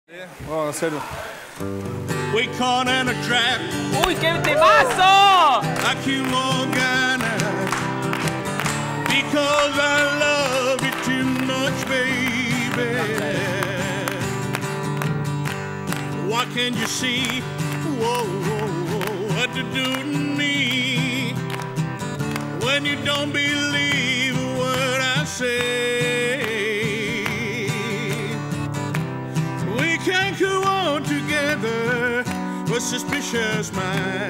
Vamos a hacerlo. We caught in a trap. ¡Uy, qué temazo! Like you, Morgana, because I love you too much, baby. What can you see? Whoa, whoa, whoa, what to do to me when you don't believe a word I say? We can't go on together with suspicious minds.